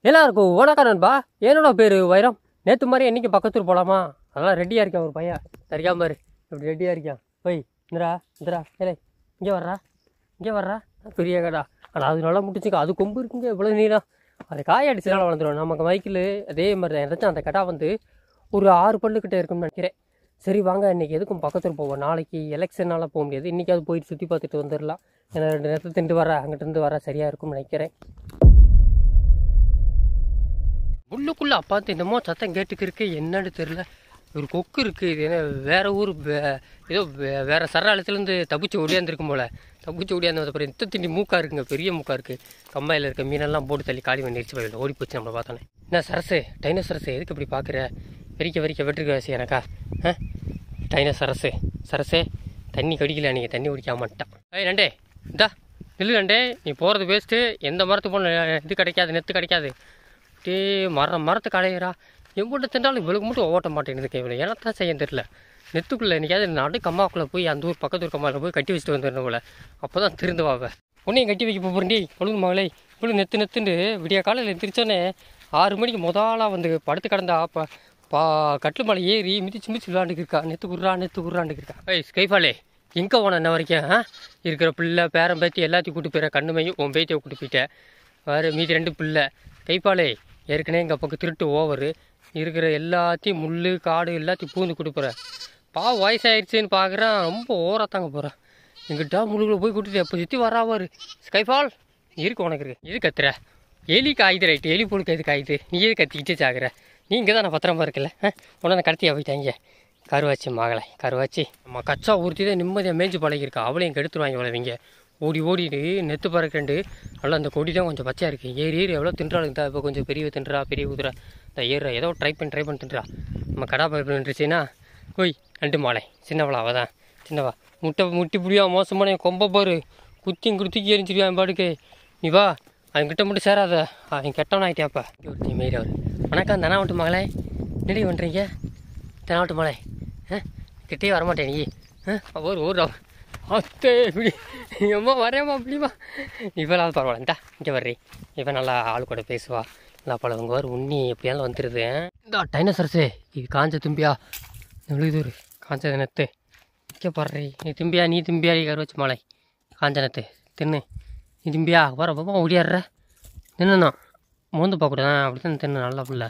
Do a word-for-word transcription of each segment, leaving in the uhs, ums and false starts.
எல்லாருக்கும் வணக்கம் நண்பா. என்னோட பேர் வைரம். நேற்று மாதிரி என்னைக்கு பக்கத்தூர் போகலாமா? அதெல்லாம் ரெடியாக இருக்கேன். ஒரு பையன் சரிக்காம பாரு இப்படி ரெடியாக இருக்கேன். போய் இந்தரா இந்தரா ஏலே இங்கே வர்றா இங்கே வர்றா பெரிய கடா. ஆனால் அது நல்லா முட்டிச்சுக்கா. அது கொம்பு இருக்குங்க இவ்வளோ நீளம். அதை காய அடிச்சுனால வளர்ந்துடும். நமக்கு மைக்கில் அதே மாதிரி தான். ஏதாச்சும் அந்த கடா வந்து ஒரு ஆறு பல்லுக்கிட்ட இருக்குன்னு நினைக்கிறேன். சரி வாங்க இன்றைக்கி எதுக்கும் பக்கத்தூர் போவோம். நாளைக்கு எலெக்ஷனால் போக முடியாது. இன்றைக்கி அது போயிட்டு சுற்றி பார்த்துட்டு வந்துடலாம். ஏன்னா ரெண்டு நேரத்தில் திண்டு வர அங்கிட்டிருந்து வர சரியாக இருக்கும்னு நினைக்கிறேன். உள்ளுக்குள்ளே அப்பாத்து என்னமோ சத்தம் கேட்டுக்கு இருக்கு. என்னன்னு தெரில. ஒரு கொக்கு இருக்குது. இது என்ன வேறு ஊர் ஏதோ வேறு சரணாலயத்துலேருந்து தப்பிச்சு ஓடியாந்துருக்கும் போல். தப்பிச்சு ஓடியாந்து அப்புறம் எத்த திண்டி மூக்காக இருக்குங்க. பெரிய மூக்காக இருக்குது. கம்மாயில் இருக்க மீனெல்லாம் போட்டு தள்ளி காலி பண்ணிடுச்சு. வயலில் ஓடி போச்சு. நம்மளை பார்த்தோன்னே என்ன சரசு டைனோசரசு எதுக்கு இப்படி பார்க்குற? வெறிக்க வெறிக்க வெட்டுருக்கு வாசி எனக்கா. ஆ டைனோசரசு சரசே தண்ணி கடிக்கல. நீங்கள் தண்ணி குடிக்க மாட்டான். ஏய் நண்டே இந்தா நில்லு நண்டே. நீ போகிறது வேஸ்ட்டு. எந்த மரத்து போன இது கிடைக்காது, நெத்து கிடைக்காது. டே மரம் மரத்து கடையிறா. எவ்வளோ திண்டாலும் இவளுக்கு மட்டும் ஓட்ட மாட்டேங்குது. இவ்வளோ ஏனத்தான் செய்ய தெரியல. நெத்துக்குள்ளே என்னைக்காவது நடு கம்மாக்குள்ளே போய் அந்த ஊர் பக்கத்து கம்மாவில் போய் கட்டி வச்சுட்டு வந்துடணும் போல. அப்போ தான் திருந்துவாவ. உன்னையும் கட்டி வைக்க போகிறேன்டி பொழுது மகளே. இவ்வளோ நெத்து நெத்துண்டு விடிய காலையில் எந்திரிச்சோன்னே ஆறு மணிக்கு முதலாக வந்து படுத்து கிடந்தா பா பா கட்டில் மலை ஏறி மிதிச்சு மிதிச்சு விளாண்டுக்கு இருக்கா. நெத்து குர்றா நெத்து குர்றாண்டுக்கு இருக்கா. ஏய் ஸ்கைஃபாலே எங்கே போன என்ன வரைக்கும்? ஆ இருக்கிற பிள்ளை பேரம் பேத்தி எல்லாத்தையும் கூட்டு போயிற. கண்ணுமையும் உன் பேத்தியை கூட்டு போயிட்டேன். வேறு மீதி ரெண்டு பிள்ளை. கைப்பாலே ஏற்கனவே எங்கள் பக்கம் திருட்டு ஓவரு. இருக்கிற எல்லாத்தையும் முள் காடு எல்லாத்தையும் பூந்து கொடுக்குறேன். பாவ வயசாகிடுச்சின்னு பார்க்குறேன். ரொம்ப ஓரத்தாங்க போகிறேன். எங்கிட்ட முள்ளுக்குள்ளே போய் கூட்டிட்டு எப்போ சுற்றி வராவார். ஸ்கைஃபால் இருக்கு உனக்கு இருக்கு. இது கத்துற எலி காயுது. ரைட்டு எலி பொழுக்க இது காயுது. நீ எது கத்திக்கிட்டே சாக்குற? நீ இங்கே தான் நான் பத்திரமா இருக்கல. உடனே கடத்தியா போயிட்டாங்க. கருவாச்சி மகளை கருவாச்சி நம்ம கச்சா ஊர்த்தி தான் நிம்மதியாக மேய்ச்சி பழகிருக்கா. அவளையும் கெடுத்துருவாங்க இவ்வளோவிங்க. ஓடி ஓடிட்டு நெத்து பறக்கண்டு நல்லா அந்த கொடி தான் கொஞ்சம் பச்சையாக இருக்குது. ஏறி ஏறி எவ்வளோ தின்றாளுங்க. இப்போ கொஞ்சம் பெரிய தின்றா பெரிய குதிரை இந்த ஏறுறா. ஏதோ ட்ரை பண்ணி ட்ரை பண்ணி தின்றா. நம்ம கடா பயிர்ந்துச்சுன்னா ஓய் நண்டு மாலை சின்னவளா அவள் தான் சின்னவா. முட்டை முட்டி புடியா மோசமான கொம்ப பாரு. குத்தியும் குத்திக்கி எரிஞ்சிருவா என் பாடுக்கு. நீ வா அவன்கிட்ட மட்டும் சேராத. அவன் கெட்டவன் ஆகிட்டியாப்பா. ஒருத்தி மாரி அவர் வணக்கம் தெனாவட்டு மகளே. நெடி பண்ணுறீங்க தெனாவட்டு மலை. ஆ கிட்டே வரமாட்டேன் நீ. ஆ ஒரு ஒரு அத்தே இப்படி எம்மா வரையம்மா அப்படிமா. இவளாவது பரவாயில்ல. இந்தா இங்கே வர்றி. இவன் நல்லா ஆள் கூட பேசுவா. நல்லா பழகுங்க. வர உண்ணி எப்படியாலும் வந்துடுது. இந்த டைனோசரஸு இது காஞ்ச தும்பியா விழுதுரு காஞ்ச நெத்து. இங்கே பாடுறி. நீ திம்பியா நீ திம்பியா நீ கரு வச்சு மலை காஞ்ச நெத்து தின்னு. நீ திம்பியா வர பாப்பா ஓடியாடுற. நின்னுண்ணா மோந்து பார்க்கக்கூடாது. அப்படி தான் தின்னு நல்லா பிள்ள.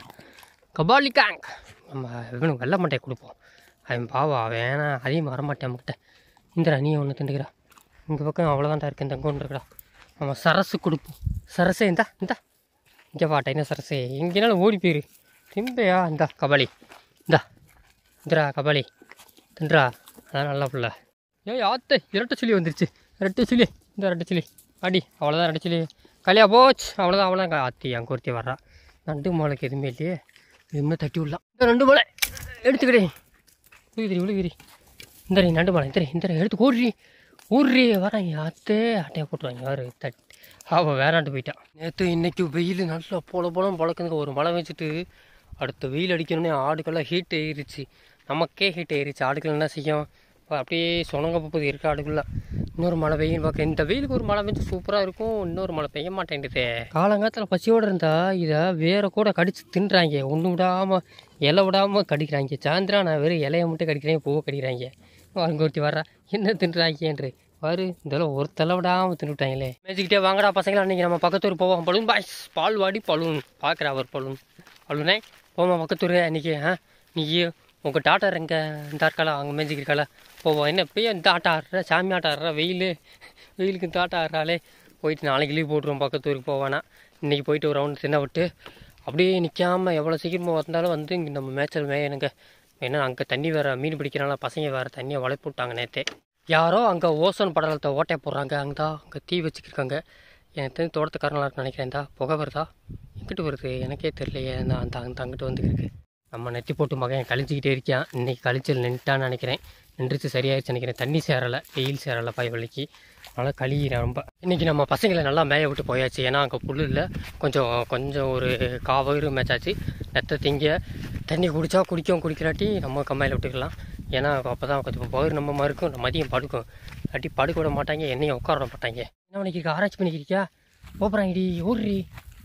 கபாலி கேங் நம்ம இவனுக்கு வெள்ளை மட்டையை கொடுப்போம். அவன் பாவா வேணா அதையும் வரமாட்டேன் நம்மக்கிட்ட. இந்தரா நீ ஒன்று திண்டுக்கிறா. இங்கே பக்கம் அவ்வளோதான்டா இருக்கு. இந்த அங்கே ஒன்று இருக்கடா. நம்ம சரசு கொடுப்போம். சரசே இந்தா இந்தா இங்கே வா டைனா சரசே. எங்கேனாலும் ஓடி போயிரு. திம்பையா இந்தா கபாலி இந்தா இந்தரா கபாலி தின்றா. அதான் நல்லா பிள்ள. ஏய் ஆத்தே இரட்டை சொல்லி வந்துருச்சு. ரெட்டை சொல்லி இந்த ரெட்டை சொல்லி அடி. அவ்வளோதான் ரெட்டை சொல்லி கலியா போச்சு. அவ்வளோதான் அவ்வளோதான் ஆத்தி அங்கே ஒருத்தி வர்றா. நண்டு மாலைக்கு எதுவுமே இல்லையே. எதுவுமே தட்டி விடலாம். இந்த ரெண்டு மாலை எடுத்துக்கிட்டே விழுகிரி விழுகிரி. இந்த நீ நண்டு மாலை இந்த இந்த எடுத்து ஓடுறி ஊர்றி வராங்க. ஆத்தே அட்டையை போட்டுருவாங்க. யார் தட் அவள் வேறாண்டு போயிட்டான். நேற்று இன்றைக்கி வெயில் நல்லா போல போலம் பழக்குதுங்க. ஒரு மழை வச்சுட்டு அடுத்த வெயில் அடிக்கணுன்னே ஆடுக்கெல்லாம் ஹீட் ஏறிச்சு. நமக்கே ஹீட் ஏறிச்சு. ஆடுகள் என்ன செய்யும் அப்படியே சொனங்க போகுது இருக்க ஆடுக்குள்ள. இன்னொரு மழை பெய்யும் பார்க்க. இந்த வெயிலுக்கு ஒரு மழை பெஞ்சு சூப்பராக இருக்கும். இன்னொரு மழை பெய்ய மாட்டேங்குது. காலங்காலத்தில் பசியோடு இருந்தால் இதை வேற கூட கடிச்சு தின்றாங்க. ஒன்று விடாமல் இலை விடாமல் கடிக்கிறாங்க. சாயந்தரம் நான் வெறும் இலையை மட்டும் கடிக்கிறேன். பூவை கடிக்கிறாங்க. அங்கே ஒருத்தி வர்றா. என்ன தின்றாங்கன்று பாரு. இதெல்லாம் ஒரு தலை விடாமல் தின்னுட்டாங்களே. மேய்ச்சிக்கிட்டே வாங்கடா பசங்களா. அன்றைக்கி நம்ம பக்கத்தூர் போவோம். பலூன் பாய்ஸ் பால்வாடி பலூன் பார்க்குறா. அவர் பலூன் பலூனே போமா பக்கத்தூர் அன்றைக்கி. ஆ நீ உங்கள் டாட்டர் எங்கே இந்த ஆட்காலா அங்கே மேய்ச்சிக்கிருக்காளா போவோம். என்ன இப்படியே இந்த ஆட்டம் ஆடுற சாமி ஆட்டம் ஆடுறா. வெயில் வெயிலுக்கு இந்த ஆட்டம் ஆடுறாளே. போயிட்டு நாளைக்கு லீவ் போட்டுருவோம். பக்கத்தூருக்கு போவானா. இன்றைக்கி போயிட்டு ஒரு ரவுண்டு தின்ன விட்டு அப்படியே நிற்காமல் எவ்வளோ சீக்கிரமாக வந்தாலும் வந்து இங்கே நம்ம மேய்ச்சல் மேயனுங்க. ஏன்னா அங்கே தண்ணி வேறு மீன் பிடிக்கிறனால பசங்க வேறு தண்ணியை வளை போட்டாங்க நேற்றே. யாரோ அங்கே ஓசோன் படலத்தை ஓட்டையை போடுறாங்க. அங்கே தான் அங்கே தீ வச்சுக்கிருக்காங்க. எனக்கு தெரிஞ்சு தோட்டத்துக்காரங்களாக இருக்குன்னு நினைக்கிறேன். தான் புகை வருதா எங்கிட்டு வருது எனக்கே தெரியலையே. அந்த அந்த அங்கே அங்கிட்டு வந்துருக்கு. நம்ம நெத்தி போட்டு மகன் கழிச்சிக்கிட்டே இருக்கான். இன்றைக்கி கழிச்சல் நின்ட்டான்னு நினைக்கிறேன். நின்றுச்சு சரியாயிடுச்சு நினைக்கிறேன். தண்ணி சேரலை வெயில் சேரலை பாய் வலிக்கு. அதனால் கழிகிறேன் ரொம்ப. இன்றைக்கி நம்ம பசங்களை நல்லா மேய விட்டு போயாச்சு. ஏன்னா அங்கே புல் இல்லை. கொஞ்சம் கொஞ்சம் ஒரு காவயிறு மேய்ச்சாச்சு. நெத்தை திங்க தண்ணி குடித்தா குடிக்கும். குடிக்கிறாட்டி நம்ம கம்மாயில் விட்டுக்கலாம். ஏன்னா அப்போ தான் கொஞ்சம் பயிர் நம்ம மறுக்கும். மதியம் படுக்கும். இல்லாட்டி படுக்க விட மாட்டாங்க. என்னையும் உட்கார விட மாட்டாங்க. என்ன பண்ணிக்கிருக்கா ஆராய்ச்சி பண்ணிக்கிறியா போகிறாங்கடி ஊர்றி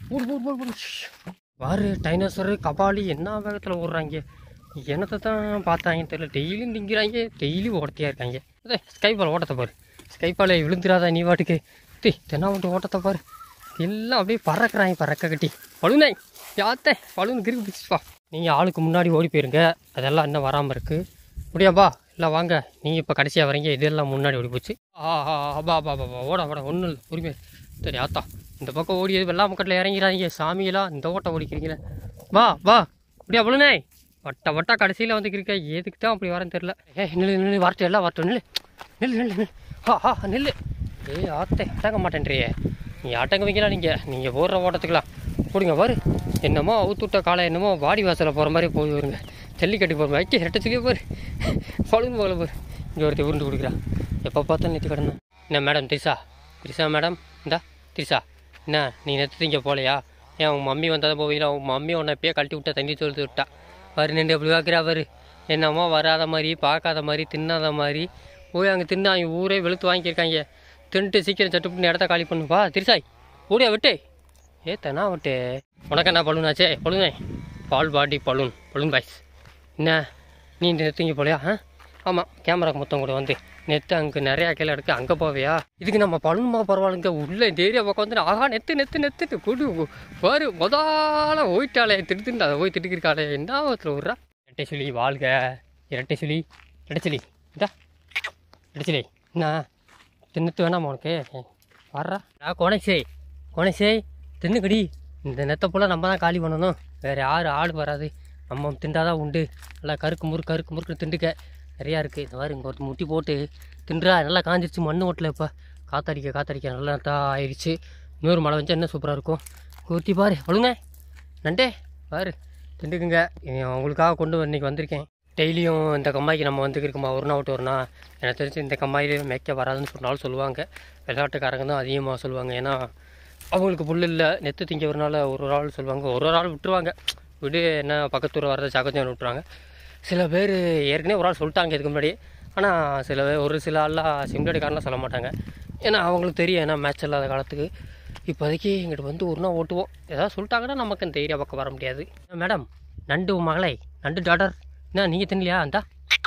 ஓடு ஓடு ஓடு ஓடு. வாரு டைனோசரு கபாலி என்ன வேகத்தில் ஓடுறாங்க. என்னத்தை தான் பார்த்தாங்க தெரியல. டெய்லியும் திங்கிறாங்க, டெய்லி ஓடத்தையாக இருக்காங்க. அதே ஸ்கைபால் ஓட்டத்தை பாரு. ஸ்கைபாலை விழுந்துடாதா நீ வாட்டுக்கு. டே தென்னாவட்டு ஓட்டத்தை பாரு. எல்லாம் அப்படியே பறக்கிறாங்க பறக்க கட்டி. பழுனை யாத்தே பழுன்னு கிருக்கு பிடிச்சிப்பா. நீங்கள் ஆளுக்கு முன்னாடி ஓடி போயிருங்க. அதெல்லாம் இன்னும் வராமல் இருக்குது. முடியாப்பா இல்லை வாங்க. நீங்கள் இப்போ கடைசியாக வரீங்க. இதெல்லாம் முன்னாடி ஓடி போச்சு. ஆ ஆ பா பா பா ஓட ஓட ஒன்றும் இல்லை உரிமை. சரி ஆத்தா இந்த பக்கம் ஓடியது வெள்ளா மக்கட்டில் இறங்கிறாங்க. சாமியெல்லாம் இந்த ஓட்டம் ஓடிக்கிறீங்களே. வா வா முடியா பழுனே. வட்ட வட்டா கடைசியில் வந்துக்கிறீங்க. எதுக்கு தான் அப்படி வரேன்னு தெரில. ஏ நில்லு நில்லு வரட்டும் எல்லாம் வரட்டும். நில்லு நில்லு நில்லு நில்லு. ஆ ஆ நில்லு. ஏய் ஆத்தே அடங்க மாட்டேன்றியே. நீ அடங்க வைக்கலாம். நீங்கள் நீங்கள் போடுற ஓட்டத்துக்கலாம் போடுங்க பாரு. என்னமோ அவுத்துட்ட காலை என்னமோ வாடி வாசலில் போகிற மாதிரி போய் வருங்க. ஜல்லிக்கட்டு போகிற மாதிரி ரெட்டை சொல்லி பாரு. பழுன்னு போகல பாரு. இங்கே ஒருத்தர் உருண்டு கொடுக்குறா. எப்போ பார்த்தா நேற்று கிடந்தேன். என்ன மேடம் திரிசா திரிசா மேடம் இந்தா திரிசா என்ன நீ நேற்று திங்க போகலையா? ஏன் உன் மம்மி வந்தால் போவீங்களா? உன் மம்மி உன்னை எப்பயே கழட்டி விட்டா தண்ணி தொழுத்து விட்டா. வரு நின்று எப்படி பார்க்குறா பாரு. என்னமோ வராத மாதிரி பார்க்காத மாதிரி தின்னாத மாதிரி போய் அங்கே தின்னு அவங்க ஊரே வெளுத்து வாங்கியிருக்காங்க. தின்ட்டு சீக்கிரம் சட்டுப்புன்னு இடத்த காலி பண்ணுப்பா. திரிசாய் ஓடியா விட்டு. ஏ தென்னா விட்டு உனக்கு என்ன பலூனாச்சே பலூனே. Ball body balloon balloon boys. என்ன நீ நெத்துங்க போலையா? ஆ ஆமாம் கேமராக்கு மொத்தம் கூட வந்து நெத்து அங்கே நிறையா கீழே இருக்குது. அங்கே போவியா? இதுக்கு நம்ம பலூன்மா பரவாயில்லைங்க. உள்ளே இந்த ஏரியா பக்கம் வந்து ஆகா நெத்து நெத்து நெத்துட்டு கொடு பாரு. முதல்ல ஓயிட்டாலே திட்டு அதை போய் திட்டுக்கிருக்காளே. என்ன ஒருத்தர் விட்றா. இரட்டை சொல்லி வாழ்க. இரட்டை சொல்லி இரட்டை சொல்லி இதா இரட்டை சொல்லி என்ன தின்னுத்து வேணாமா உனக்கு? வர்றா நான் கோணேசே கோணேசே தின்னுக்கடி. இந்த நெத்தை போல் நம்ம தான் காலி பண்ணணும். வேறு யார் ஆள் வராது. நம்ம திண்டாதான் உண்டு. நல்லா கருக்கு முறுக்கு கருக்கு முறுக்கு திண்டுக்க நிறையா இருக்குது. இந்த மாதிரி இங்கே ஒரு முட்டி போட்டு தின்றா. நல்லா காஞ்சிருச்சு மண் ஓட்டல. இப்போ காத்தடிக்க காத்தடிக்க நல்லா தான் ஆயிடுச்சு. இன்னொரு மழை வச்சா என்ன சூப்பராக இருக்கும். ஊற்றி பாரு ஒழுங்க நண்டே பாரு திண்டுக்குங்க. உங்களுக்காக கொண்டு வந்து இன்றைக்கி வந்திருக்கேன். டெய்லியும் இந்த கம்மாய்க்கு நம்ம வந்துருக்குமா ஒரு நாள் விட்டு ஒரு நாள். எனக்கு தெரிஞ்சு இந்த கம்மாயிலே மேய்க்க வராதுன்னு ஒரு நாள் சொல்லுவாங்க. விளையாட்டுக்காரங்க தான் அதிகமாக சொல்லுவாங்க. ஏன்னா அவங்களுக்கு புல் இல்லை நெத்து திங்க ஒரு நாள் ஒரு நாள் சொல்லுவாங்க. ஒரு ஒரு நாள் விட்டுருவாங்க. விடு என்ன பக்கத்தூர் வரதை சகஜம் விட்டுருவாங்க. சில பேர் ஏற்கனவே ஒரு ஆள் சொல்லிட்டாங்க இதுக்கு முன்னாடி. ஆனால் சில பேர் ஒரு சில ஆள்லாம் சிம்லடிக்காரெலாம் சொல்ல மாட்டாங்க. ஏன்னா அவங்களுக்கு தெரியும் ஏன்னா மேட்ச் இல்லாத காலத்துக்கு. இப்போதைக்கு எங்கிட்ட வந்து ஒரு நாள் ஓட்டுவோம். ஏதாவது சொல்லிட்டாங்கன்னா நமக்கு இந்த ஏரியா பக்கம் வர முடியாது. மேடம் நண்டு மகளை நண்டு டாட்டர் என்ன நீங்கள் தின்னலையா? அந்தா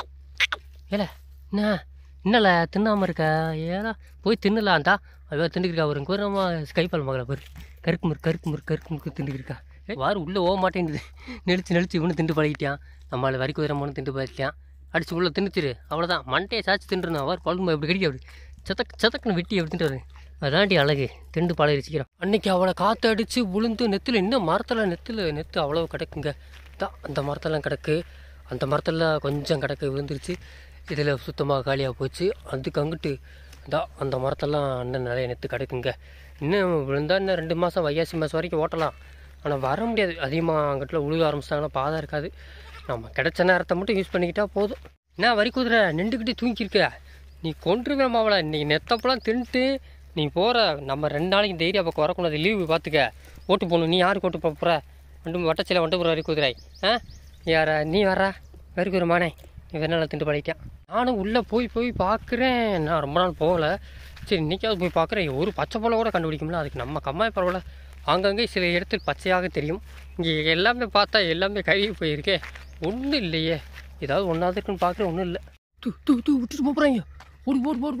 ஏல என்ன இன்னல தின்னாமல் இருக்க? ஏன்னா போய் தின்னலான்டா. அதுவே திண்டுக்கிருக்கா ஒரு ஒரு நம்ம ஸ்கைபால் மகளை பேர் கருக்கு முறு கருக்கு முறு கருக்கு முறுக்கு திண்டுக்கிருக்கா. வாரு உள்ளே போக மாட்டேங்குது. நெளிச்சு நெளிச்சு இவனு திண்டு பழகிட்டான். நம்மளை வரி குதிரமான திண்டு பழகிட்டான். அடிச்சு உள்ளே தின்னுச்சிரு அவ்வளோதான். மண்டையை சாச்சு தின்றுனா அவர் பழுமா எப்படி கடிக்க அப்படி சதக் சதக்குன்னு வெட்டி அப்படி தின்றாரு. அதாண்டி அழகு திண்டு பழகிச்சிக்கிறோம். அன்றைக்கி அவளை காற்று அடித்து விழுந்து நெத்தில் இன்னும் மரத்தில் நெத்தில் நெத்து அவ்வளோ கிடக்குங்க. தான் அந்த மரத்தெல்லாம் கிடக்கு. அந்த மரத்தில் கொஞ்சம் கிடக்கு விழுந்துருச்சு. இதில் சுத்தமாக காலியாக போச்சு. அதுக்கு அங்கிட்டு தான் அந்த மரத்தெல்லாம் இன்னும் நிறைய நெத்து கிடக்குங்க. இன்னும் விழுந்தால் இன்னும் ரெண்டு மாதம் வைகாசி மாதம் வரைக்கும் ஓட்டலாம். ஆனால் வர முடியாது. அதிகமாக அங்கிட்ட உழுக ஆரம்பிச்சிட்டாங்கன்னா பாதம் இருக்காது. நம்ம கிடைச்ச நேரத்தை மட்டும் யூஸ் பண்ணிக்கிட்டால் போதும். என்ன வரி குதிரை நின்றுக்கிட்டே தூங்கியிருக்க? நீ கொன்றுவேன் மாவளை. நீ நெத்தப்பெல்லாம் தின்ட்டு நீ போகிற. நம்ம ரெண்டு நாளைக்கு இந்த ஏரியா பக்கம் வரக்கூடாது. லீவு பார்த்துக்க. ஓட்டு போகணும். நீ யாருக்கு ஓட்டு போக போகிற? ரெண்டு வட்டச்சில வந்துட்டு போகிற வரி குதிரை. ஆ யாரா நீ வர்றா வரி குதிரமானே. நீ வெண்ணால் திண்டு பழகிட்டான். நானும் உள்ளே போய் போய் பார்க்குறேன். நான் ரொம்ப நாள் போகலை. சரி இன்றைக்காவது போய் பார்க்குறேன். ஒரு பச்சை போல கூட கண்டுபிடிக்கும்ல. அதுக்கு நம்ம கம்மாய் பரவாயில்ல. ஆங்காங்கே சில இடத்தில் பச்சையாக தெரியும். இங்கே எல்லாமே பார்த்தா எல்லாமே கழுவி போயிருக்கே. ஒன்றும் இல்லையே. ஏதாவது ஒன்றாவது இருக்குன்னு பார்க்குறேன். ஒன்றும் இல்லை. தூ தூ தூ விட்டுட்டு போகிறாங்க. ஓடி போடு போடு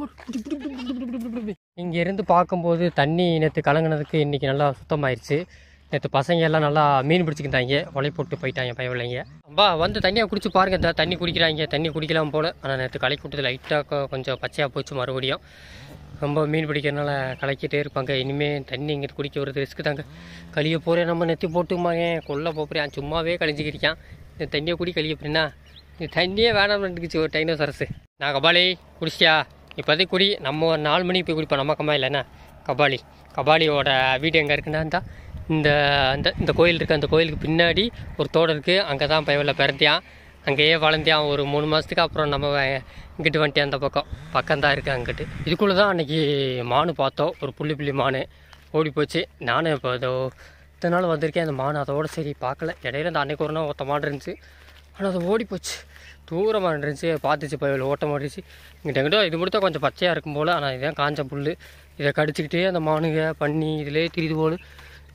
போடு. இங்கேருந்து பார்க்கும்போது தண்ணி நேற்று கலங்கினதுக்கு இன்றைக்கி நல்லா சுத்தமாயிருச்சு. நேற்று பசங்க எல்லாம் நல்லா மீன் பிடிச்சிக்கிட்டாங்க. ஒலை போட்டு போயிட்டாங்க பயவில்லைங்க. அப்பா வந்து தண்ணியை குடிச்சு பாருங்கள். இந்த தண்ணி குடிக்கிறாங்க. தண்ணி குடிக்கலாம் போல். ஆனால் நேற்று களை கூட்டத்தில் லைட்டாக கொஞ்சம் பச்சையாக போச்சு. மறுபடியும் ரொம்ப மீன் பிடிக்கிறதுனால கலக்கிட்டே இருப்பாங்க. இனிமேல் தண்ணி இங்கிட்டு குடிக்க வருது ரிஸ்க்கு தாங்க. கழிய போகிறேன் நம்ம நெத்தி போட்டுமாங்க. கொல்ல போகிறேன் சும்மாவே கழிஞ்சிக்கிறிக்கான். இந்த தண்ணியை குடி கழிய போறேன்னா இந்த தண்ணியே வேணாம்னு இருந்துச்சு ஒரு டைனோசரஸு. நான் கபாலி குடிச்சியா? இப்போதைக்கு குடி. நம்ம ஒரு நாலு மணிக்கு போய் குடிப்போம். நம்ம கம்மா இல்லைன்னா கபாலி கபாலியோட வீடு எங்கே இருக்குன்னா தான் இந்த இந்த இந்த கோயில் இருக்குது. அந்த கோயிலுக்கு பின்னாடி ஒரு தோடு இருக்குது. அங்கே தான் பயவில் பிறந்தியான். அங்கேயே வளர்ந்தியான். ஒரு மூணு மாதத்துக்கு அப்புறம் நம்ம இங்கிட்டு வந்துட்டேன். அந்த பக்கம் பக்கம்தான் இருக்குது அங்கிட்டு. இதுக்குள்ளே தான் அன்றைக்கி மானு பார்த்தோம். ஒரு புள்ளி புள்ளி மானு ஓடி போச்சு. நானும் இப்போ இதோ இத்தனை நாள் வந்திருக்கேன். அந்த மானு அதோடு சரி பார்க்கல. இடையில அந்த அன்னைக்கு ஒரு நாள் ஒத்த மாடு இருந்துச்சு. ஆனால் அது ஓடி போச்சு. தூரமாக இருந்துச்சு. பார்த்துச்சு பயவில் ஓட்ட மாட்டிச்சு. இங்கிட்ட எங்கிட்ட இது மட்டும் கொஞ்சம் பச்சையாக இருக்கும் போல். ஆனால் இதுதான் காஞ்ச புல். இதை கடிச்சிக்கிட்டே அந்த மானுங்க பண்ணி இதிலே திரிது போல்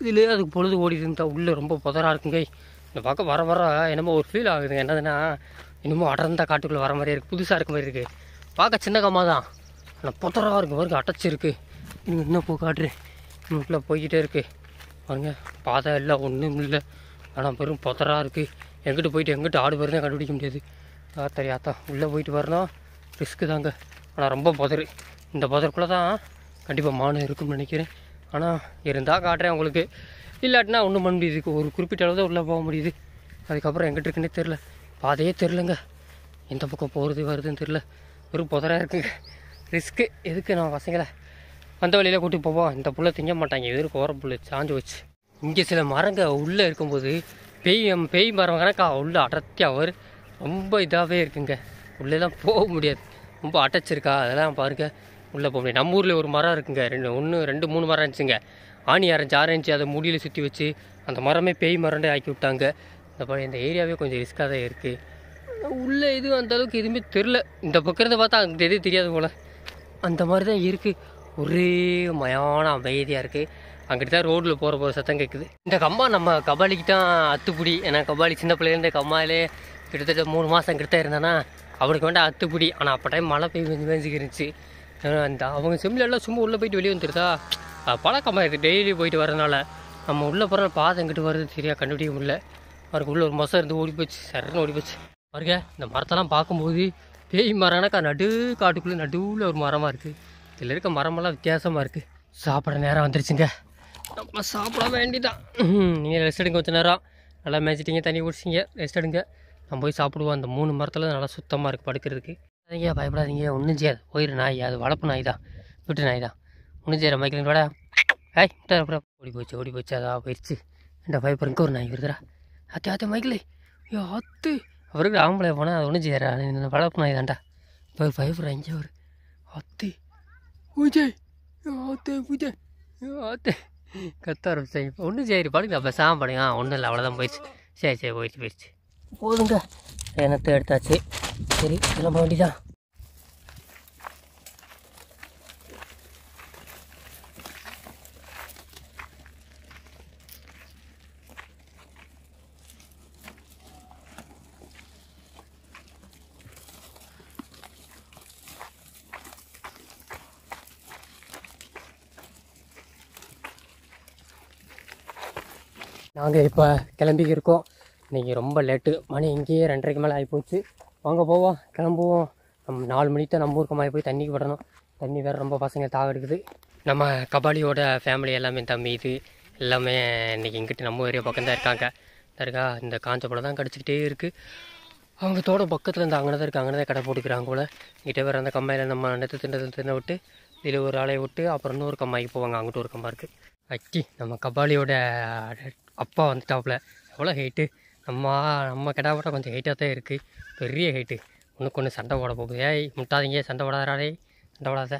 இதுலேயே அதுக்கு பொழுது ஓடிட்டு இருந்தா உள்ளே ரொம்ப புதராக இருக்குங்க. இந்த பக்கம் வர வர என்னமோ ஒரு ஃபீல் ஆகுதுங்க. என்னதுன்னா இன்னமும் அடர்ந்த காட்டுக்குள்ளே வர மாதிரியே இருக்குது, புதுசாக இருக்க மாதிரி இருக்குது. பார்க்க சின்ன கம்மா தான், ஆனால் புதராக இருக்குது பாருங்க, அடைச்சிருக்கு. இன்னும் இன்னும் பூ காட்டுறேன், இன்னும் போய்கிட்டே இருக்குது பாருங்க. பாதை இல்லை, ஒன்றும் இல்லை, ஆனால் பெரும் புதராக இருக்குது. எங்கிட்ட போயிட்டு எங்கிட்ட ஆடு வருதுன்னு கண்டுபிடிக்க முடியாது. ஆத்தரி ஆத்தா உள்ளே போயிட்டு வரணும், ரிஸ்க்கு தாங்க. ஆனால் ரொம்ப புதரு. இந்த புதருக்குள்ளே தான் கண்டிப்பாக மானு இருக்குன்னு நினைக்கிறேன். ஆனால் இருந்தால் காட்டுறேன் உங்களுக்கு, இல்லாட்டினா ஒன்றும் பண்ண முடியுது. ஒரு குறிப்பிட்ட அளவு தான் உள்ளே போக முடியுது. அதுக்கப்புறம் எங்கிட்ட இருக்குன்னே தெரில, பாதையே தெரிலங்க. எந்த பக்கம் போகிறது வருதுன்னு தெரில, வெறும் புதராக இருக்குங்க. ரிஸ்க்கு எதுக்கு நான் பசங்களை அந்த வழியில் கூட்டிட்டு போவோம். இந்த புல்லை திங்க மாட்டாங்க, எதிர்க்கு ஓர புல் சாஞ்சு வச்சு. இங்கே சில மரங்க உள்ளே இருக்கும்போது பேய் பேய் மரம் கணக்கா உள்ளே அடர்த்தியாக வரும், ரொம்ப இதாகவே இருக்குங்க. உள்ளேலாம் போக முடியாது, ரொம்ப அடைச்சிருக்கா. அதெல்லாம் பாருங்க, உள்ளே போக முடியாது. நம்ம ஊரில் ஒரு மரம் இருக்குங்க, ரெண்டு ஒன்று ரெண்டு மூணு மரம் இருந்துச்சுங்க. ஆணி அரைஞ்சி ஆரஞ்சு அதை முடியில் சுற்றி வச்சு அந்த மரமே பேய் மரண்டே ஆக்கி விட்டாங்க. இந்த பழைய இந்த ஏரியாவே கொஞ்சம் ரிஸ்க்காக தான் இருக்குது. உள்ளே எதுவும் அந்தளவுக்கு எதுவுமே தெரில. இந்த பக்கம் இருந்து பார்த்தா அந்த எதுவும் தெரியாது போல், அந்த மாதிரி தான் இருக்குது. ஒரே மயான அமைதியாக இருக்குது. அங்கிட்டு தான் ரோட்டில் போகிற போகிற சத்தம் கேட்குது. இந்த கம்மா நம்ம கபாலிக்கு தான் அத்துப்பிடி. ஏன்னா கபாலி சின்ன பிள்ளைலேருந்து கம்மாலே கிட்டத்தட்ட மூணு மாதம் கிட்ட இருந்தானா அவனுக்கு வேண்டாம் அத்துப்பிடி. ஆனால் அப்போ டைம் மழை பெய்ய கொஞ்சம் மேஞ்சிக்கு இருந்துச்சு. அந்த அவங்க செம்மிலெல்லாம் சும்மா உள்ளே போயிட்டு வெளியே வந்துருதா, பழக்கமாக இருக்குது. டெய்லி போயிட்டு வரதுனால நம்ம உள்ளே போகிற பாதை எங்கிட்டு வருது சரியாக கண்டுபிடிக்க முடியல. அவருக்கு உள்ளே ஒரு மசம் இருந்து ஓடி போச்சு, சரன்னு ஓடி போச்சு பாருங்க. இந்த மரத்தெல்லாம் பார்க்கும்போது பேய் மரம்னாக்கா நடு காட்டுக்குள்ளே நடுவில் ஒரு மரமாக இருக்குது. இதில் இருக்க மரமெல்லாம் வித்தியாசமாக இருக்குது. சாப்பிட்ற நேரம் வந்துருச்சுங்க, நம்ம சாப்பிட வேண்டிதான். நீங்கள் ரெஸ்ட் எடுங்க கொஞ்சம் நேரம், நல்லா மேய்ச்சிட்டிங்க, தண்ணி குடிச்சிங்க, ரெஸ்ட் எடுங்க. நம்ம போய் சாப்பிடுவோம். அந்த மூணு மரத்தில் நல்லா சுத்தமாக இருக்குது படுக்கிறதுக்கு. அதீங்க பயப்படாதீங்க, ஒன்றும் செய்யாது. போயிரு நாய், அது வளர்ப்பு நாய் தான், விட்டு நாய் தான். ஒன்றும் செய்யற மைக்கில் விட ஏய் அப்புறம் ஓடி போச்சு ஓடி போச்சு அதான் போயிடுச்சு. இந்த பயப்பர் இங்கே ஒரு நாய் வருதுடா, அத்தை அத்தை மைக்கில் ஐயோ அத்து அவருக்கு ஆம்பளை போனால் அது ஒன்றும் செய்யறா, வளர்ப்பு நாய் தான்டா. இப்போ ஒரு பயப்படுறா இங்கே ஒரு அத்து பூஜை ஆத்தே பூஜை ஆத்தே கத்த ஆரம்பிச்சாங்க. இப்போ ஒன்றும் சரி படுங்க, அப்போ சாப்பிடுங்க. ஒன்றும் இல்லை, அவ்வளோதான் போயிடுச்சு. சரி சரி போயிடுச்சு போயிடுச்சு போதுங்க. எனத்தை எடுத்தாச்சு, சரி கிளம்ப வேண்டிதான். நாங்கள் இப்போ கிளம்பிக்கு இருக்கோம். இன்றைக்கி ரொம்ப லேட்டு, மணி இங்கேயே ரெண்டரைக்கு மேலே ஆகிப்போச்சு. வாங்க போவோம், கிளம்புவோம். நம்ம நாலு மணிக்கு தான் நம்ம ஊருக்கு மாதிரி போய் தண்ணிக்கு விடணும். தண்ணி வேறு ரொம்ப பசங்க தாக எடுக்குது. நம்ம கபாலியோட ஃபேமிலி எல்லாமே தம்பி இது எல்லாமே இன்றைக்கி இங்கிட்டு நம்ம ஏரியா பக்கம் தான் இருக்காங்க. இருக்கா இந்த காஞ்ச பழம் தான் கடிச்சிக்கிட்டே இருக்குது. அவங்க தோட பக்கத்தில் இந்த அங்கே தான் இருக்குது, அங்கே தான் கடை போட்டுக்கிறாங்க போல். இங்கிட்ட வேறு அந்த கம்மாயில் நம்ம நெத்து திண்டது தின்ன விட்டு இதில் ஒரு ஆளையை விட்டு அப்புறம் இன்னொரு கம்மாய்க்கு போவாங்க. அங்கிட்ட ஒரு கம்மா இருக்குது. அக்கி நம்ம கபாலியோட அப்பா வந்துட்டாப்புல. எவ்வளோ ஹைட்டு, நம்ம நம்ம கிடாவோட கொஞ்சம் ஹைட்டாக தான் இருக்குது, பெரிய ஹைட்டு. ஒன்றுக்கு ஒன்று சண்டை போட போகுது. ஏய் முட்டாதீங்க, சண்டை போடாதாரே, சண்டை போடாத.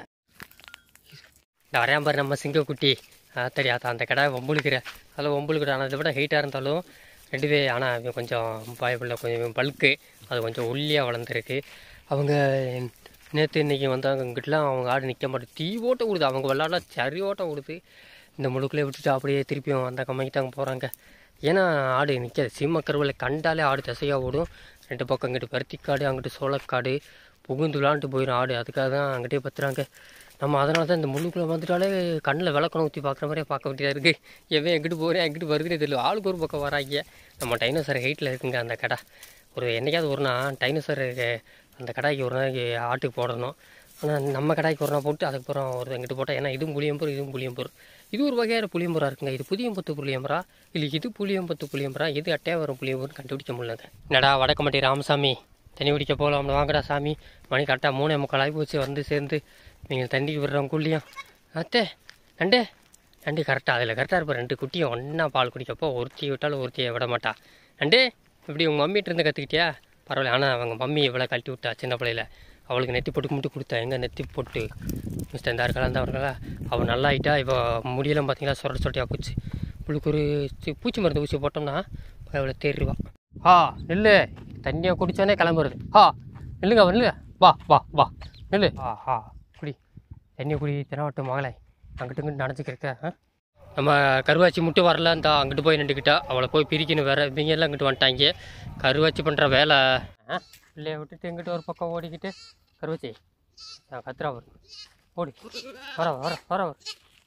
இந்த வரையாம் பாரு நம்ம சிங்கக்குட்டி தெரியாதா, அந்த கடை ஒம்புழுக்கிற அதில் ஒம்புழுக்கிற. ஆனால் இதை விட ஹைட்டாக இருந்தாலும் ரெண்டுவே, ஆனால் கொஞ்சம் பயப்படல, கொஞ்சம் பல்க்கு, அது கொஞ்சம் ஒல்லியாக வளர்ந்துருக்கு. அவங்க நேற்று இன்றைக்கி வந்தாங்க இங்கிட்டலாம். அவங்க ஆடு நிற்க மாட்டேன், தீ ஓட்ட விடுது. அவங்க விளாட சரி ஓட்ட விடுது. இந்த முழுக்கிலே விட்டுட்டு அப்படியே திருப்பியும் அந்த கம்மைக்கு தாங்க போகிறாங்க. ஏன்னா ஆடு நிற்காது, சீமக்கருவில் கண்டாலே ஆடு திசையாக ஓடும். ரெண்டு பக்கம் அங்கிட்டு பருத்திக்காடு, அங்கிட்டு சோளக்காடு, புகுந்து விளாண்டுட்டு போயிடும் ஆடு. அதுக்காக தான் அங்கிட்டே பத்துறாங்க. நம்ம அதனால தான் இந்த முள்ளுக்குள்ளே வந்துட்டாலே கண்ணில் விளக்கணும் ஊற்றி பார்க்குற மாதிரியே பார்க்க வேண்டியதாக இருக்குது. எவன் எங்கிட்டு போகிறேன் எங்கிட்டு வருதுன்னு தெரியல. ஆளுக்கு ஒரு பக்கம் வராங்க. நம்ம டைனோசர் ஹைட்டில் இருக்குங்க அந்த கடை. ஒரு என்னைக்காவது ஒரு நாள் டைனோசர் அந்த கடாய்க்கு ஒரு நாளைக்கு ஆட்டுக்கு போடணும். ஆனால் நம்ம கடாய்க்கு ஒரு நாள் போட்டு அதுக்கப்புறம் ஒரு எங்கிட்ட போட்டால், ஏன்னா இதுவும் புளியம்பூர் இதுவும் புளியம்பூர். இது ஒரு வகையான புளியம்பூராக இருக்குங்க. இது புதியம்பத்து புளியம்பரா இல்லை இது புளியம்பத்து புளியம்பரா, இது அட்டையாக வரும் புளியம்பூர்னு கண்டுபிடிக்க முடியலங்க. என்னடா வடக்கம்பட்டி ராமசாமி தண்ணி குடிக்க போகலாம்னு வாங்கடா சாமி. மணி கரெக்டாக மூணே முக்கால் ஆகி போச்சு வந்து சேர்ந்து. நீங்கள் தண்ணிக்கு விடுறவங்களுக்குள்ளேயும் அத்தே நண்டே நண்டு கரெக்டாக அதில் கரெக்டாக இருப்போம். ரெண்டு குட்டியும் ஒன்றா பால் குடிக்கப்போ ஒருத்தி விட்டாலும் ஒருத்தியை விட மாட்டா. நண்டே இப்படி உங்கள் மம்மிகிட்ட இருந்து கற்றுக்கிட்டியா பரவாயில்ல. ஆனால் அவங்க மம்மி இவ்வளோ கழட்டி விட்டா சின்ன பிள்ளையில. அவளுக்கு நெத்தி போட்டு மட்டும் கொடுத்தா, எங்கே நெத்தி போட்டு மிஸ்டர் இந்த இருக்கலாம் தான் அவர்களா. அவள் நல்லா ஆகிட்டா. இப்போ முடியெல்லாம் பார்த்தீங்கன்னா சொர சொட்டியாக போச்சு. இவளுக்கு ஒரு பூச்சி மருந்து ஊசி போட்டோம்னா அவ்வளோ தேறிடுவா. ஆ நெல்லு தண்ணியை குடித்தோன்னே கிளம்புறது. ஆ நெல்லுங்க நெல்லுங்க வா வா வா நெல்லு. ஆ ஆ குடி தண்ணியை குடி தினவட்டும் மகளே, அங்கிட்டு இங்கிட்டு நினச்சிக்கிருக்க. நம்ம கருவாச்சி மட்டும் வரல அந்த அங்கிட்டு போய் நின்றுக்கிட்டா அவளை போய் பிரிக்கணும் வேறு இவங்க எல்லாம் அங்கிட்டு வந்துட்டாங்க. கருவாச்சி பண்ணுற வேலை பிள்ளைய விட்டுட்டு எங்கிட்ட ஒரு பக்கம் ஓடிக்கிட்டு கருவாச்சி நான் கத்துறா வரும் ஓடி வர வர வர வர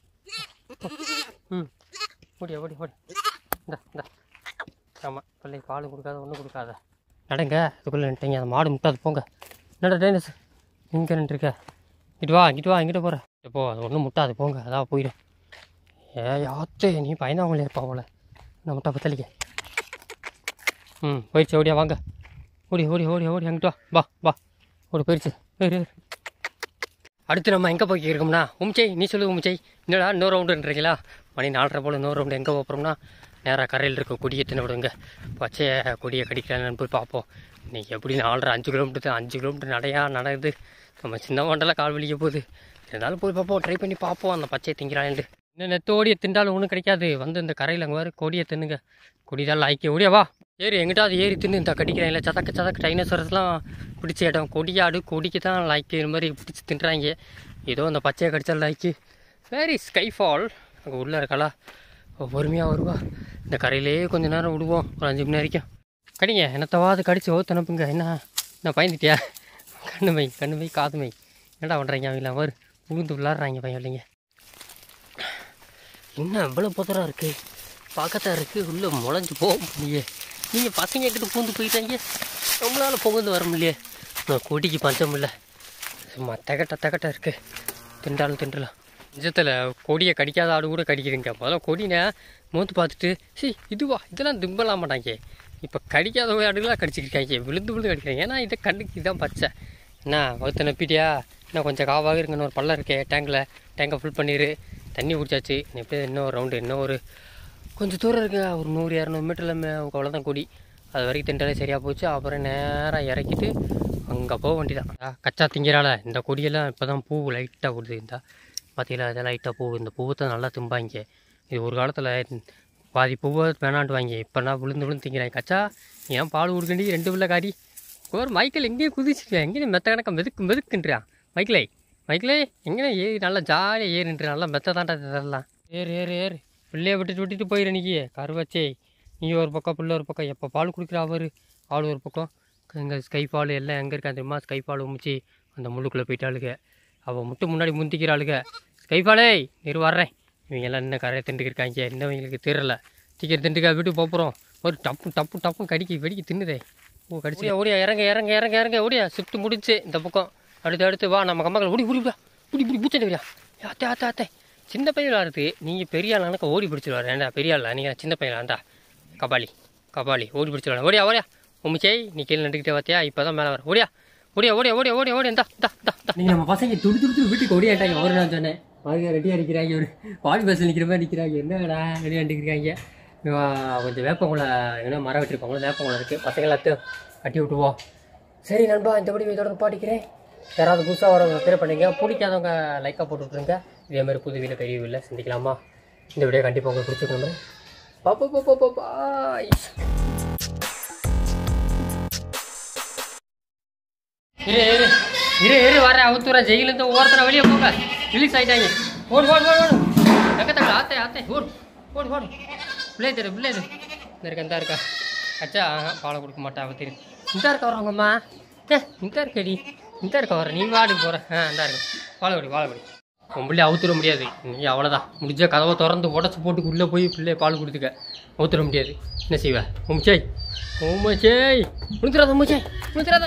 ம் ஓடியா ஓடி ஓடி இந்தா இந்தா ஆமாம் பிள்ளை பால் கொடுக்காத ஒன்றும் கொடுக்காத நடங்க இதுக்குள்ளே நின்ட்டீங்க. அந்த மாடு முட்டாது போங்க. என்னடா டேனஸ் இங்கே நின்றுருக்க இங்கிட்டு வா இங்கிட்டு வா இங்கிட்ட போகிற இப்போ அது ஒன்றும் முட்டாது போங்க. அதான் போயிடும். ஏ யாத்தே நீ பயந்தாங்களே இருப்பா போல நான் முட்டா பத்தலிக்க. ம் போயிடுச்சு ஓடியா வாங்க ஓடி ஓடி ஓடி ஓடி அங்கிட்டு வா வா வா ஓடி போயிடுச்சு. ஏறு அடுத்து நம்ம எங்கே போய் இருக்கோம்னா உமிச்சை நீ சொல்லு உமிச்சை என்னடா இன்னொரு ரவுண்டுன்றீங்களா? மணி நாலரை போல் இன்னொரு ரவுண்டு எங்கே போகிறோம்னா நேராக கரையில் இருக்கும் கொடியை தின்னு விடுங்க. பச்சையை கொடியை கடிக்கிறான்னு போய் பார்ப்போம். இன்றைக்கி எப்படி நாலரை அஞ்சு கிலோமீட்டர் தான் அஞ்சு கிலோமீட்டர் நடையா நடக்குது. நம்ம சின்ன மண்டலம் கால் வலிக்க போகுது. இருந்தாலும் போய் பார்ப்போம் ட்ரை பண்ணி பார்ப்போம் அந்த பச்சையை திங்கிறான்ட்டு. இன்னும் நெத்தோடியை திண்டாலும் ஒன்றும் கிடைக்காது. வந்து இந்த கரையில் அங்கே வர கொடியை தின்னுங்க. கொடி தான் லாய்க்க ஓடியா வா ஏறி எங்கிட்ட அது ஏறி தின்னு இந்த கடிக்கிறேன் இல்லை சதக்க சதக்க டைனோசரஸ்லாம் பிடிச்ச இடம் கொடியாடு கொடிக்கு தான் லாய்க்கு இது மாதிரி பிடிச்சி தின்றாங்க. ஏதோ அந்த பச்சையை கடிச்சா லாய்க்கு. வேரி ஸ்கைஃபால் அங்கே உள்ளே இருக்காளா பொறுமையாக வருவா. இந்த கரையிலே கொஞ்சம் நேரம் விடுவோம் ஒரு அஞ்சு மணி வரைக்கும். கடிங்க என்னத்தவாது கடிச்சு ஓத்து அனுப்புங்க. என்ன நான் பயந்துட்டியா? கண்ணு மை கண்ணு மை காது மை என்னடா பண்ணுறீங்க அவங்களாம் வரு உளுந்து விளாட்றாங்க பையன் இல்லைங்க. என்ன இவ்வளோ புதராக இருக்குது பார்க்கத்தான் இருக்குது உள்ளே முளைஞ்சி போக முடியே. நீங்கள் பசங்க கிட்ட பூந்து போயிட்டாங்க நம்மளால் புகுந்து வர முடியே. நான் கொடிக்கு பஞ்சம் இல்லை சும்மா தகட்ட தகட்ட இருக்குது. திண்டாலும் திண்டலாம் நிஜத்தில் கொடியை கடிக்காத ஆடு கூட கடிக்குதுங்க. முதல்ல கொடினை மூத்து பார்த்துட்டு சி இதுவா இதெல்லாம் திம்பலாம் மாட்டாங்க. இப்போ கடிக்காத ஆடுகளாக கடிச்சிருக்காங்க விழுந்து விழுந்து கடிக்கிறாங்க. ஏன்னா இதை கண்ணுக்கு இதான் பச்சை. என்ன வகுத்த நப்பிட்டியா இன்னும் கொஞ்சம் காவாக இருக்குன்னு ஒரு பள்ளம் இருக்கே டேங்கில் டேங்கை ஃபுல் பண்ணிடு. தண்ணி குடிச்சாச்சு எப்படி இன்னும் ரவுண்டு இன்னும் ஒரு கொஞ்சம் தூரம் இருக்குங்க. ஒரு நூறு இரநூறு மீட்டரில் அவ்வளோதான் கொடி. அது வரைக்கும் திண்டாலே சரியாக போச்சு. அப்புறம் நேராக இறக்கிட்டு அங்கே போக வேண்டி தான். கச்சா திங்கிறால இந்த கொடியெல்லாம் இப்போ தான் பூ லைட்டாக கொடுது. இந்த பார்த்தீங்களா இதெல்லாம் லைட்டாக பூ இந்த பூவை தான் நல்லா திம்பாங்க. இது ஒரு காலத்தில் பாதி பூவை வேணாண்டு வாங்கி இப்போனா விழுந்து விழுந்து திங்கிறாங்க. கச்சா ஏன் பால் கொடுக்கண்டி ரெண்டு பிள்ளை காரி ஒரு மைக்கிள் எங்கேயும் குதிச்சுருக்கேன் எங்கேயும் மெத்த கணக்காக மெதுக்கு மெதுக்குன்றான். மைக்கிளே மைக்கிளே எங்கேயும் ஏறி நல்லா ஜாலியாக ஏறுன்றா நல்லா மெத்த தாண்டா இதெல்லாம். ஏறு ஏறு ஏறு பிள்ளைய விட்டுட்டு விட்டுட்டு போயிடு நீக்கி கருவாச்சே. நீ ஒரு பக்கம் பிள்ளை ஒரு பக்கம் எப்போ பால் குடிக்கிற அவர் ஆள் ஒரு பக்கம் எங்கள் ஸ்கை பால் எல்லாம் எங்கே இருக்கா தெரியுமா? ஸ்கை பால் உமிச்சு அந்த முள்ளுக்குள்ளே போயிட்டாளுங்க. அவள் மட்டும் முன்னாடி முந்திக்கிறாளுங்க. ஸ்கை பாலே நீர் வர்றேன் இவங்க எல்லாம் இன்னும் கரையை திண்டுக்கிருக்காங்க. இன்னவங்களுக்கு தெரியல சீக்கிரம் திண்டுக்கா வீட்டுக்கு போகிறோம். ஒரு டப்பு டப்பு டப்பும் கடிக்கி வெடிக்கி தின்னுதே. ஓ கடிச்சு ஓடியா இறங்க இறங்க இறங்க இறங்க ஓடியா ஷிஃப்ட் முடிச்சு இந்த பக்கம் அடுத்து அடுத்து வா நம்ம கம்மாக்கள் ஓடி ஓடி விடா புடி புடி பூச்சண்டி விடா. ஆத்தே ஆத்தே ஆத்தே சின்ன பையன் விளாடுறது நீங்கள் பெரிய ஆளானக்க ஓடி பிடிச்சிடுவார். ஏண்டா பெரிய ஆளா நீங்கள் சின்ன பையன் ஆண்டா கபாலி கபாலி ஓடி பிடிச்சிடுவாங்க. ஓடியா ஓடியா உமிச்சை நீ கீழே நட்டுக்கிட்டே பார்த்தியா இப்போ தான் மேலே வர ஓடியா ஓடியா ஓடியா ஓடியா ஓடியா ஓடியா இந்தா இந்தா இந்தா. நீங்கள் நம்ம பசங்க துடி துடி துடி வீட்டுக்கு ஓடியாட்டாங்க. ஒரு நான் சொன்னேன் அவங்க ரெடியாக நிற்கிறாங்க. ஒரு வாடி பஸ்ஸில் நிற்கிற மாதிரி நிற்கிறாங்க. என்னடா ரெடியாக நிற்கிறாங்க. கொஞ்சம் வேப்பங்குளை ஏன்னா மரம் வெட்டிருப்பாங்களோ வேப்பங்குளை இருக்குது பசங்க எல்லாத்தையும் கட்டி விட்டுவோம். சரி நண்பா இந்த படி தொடர்ந்து பாட்டிக்கிறேன். யாராவது புதுசாக வரவங்க பேர் பண்ணுங்க பிடிக்காதவங்க லைக்காக போட்டு விட்ருங்க. இதேமாதிரி புது வீட்டில் பெரிய வீட்டில் சிந்திக்கலாமா? இந்த வீடியோ கண்டிப்பாக உங்களுக்கு பிடிச்சிருக்கணும். பாப்பா பாப்பா பாப்பா இரு இரு இரு இரு வர அவுத்துறா ஜெயிலேருந்து ஒவ்வொருத்தர வெளியே போங்க ரிலீஸ் ஆகிட்டாங்க. ஓடு ஓடு ஓடு ஓடு எங்கத்தங்க ஆத்தே ஆத்தே ஓடு ஓடு ஓடு பிள்ளை தெரு பிள்ளை தெரு இந்த இருக்கா இந்த இருக்கா அச்சா பாலை கொடுக்க மாட்டா அவ தெரியும். இந்த இருக்க வரவங்கம்மா ஏ இந்த இருக்கடி இந்த இருக்க வர நீ வாடுக்கு போகிற ஆ இந்த இருக்கு வாழைப்படி வாழைப்படி உன் பிள்ளை அவுத்துட முடியாது. நீ அவ்வளோதான் முடிஞ்ச கதவை திறந்து உடச்சி போட்டு உள்ளே போய் பிள்ளைய பால் கொடுத்துக்க அவுத்துட முடியாது. என்ன செய்வேன் உமிச்சை உமிச்சை முடிக்கிறாத உமிச்சை முடிக்கிறாத.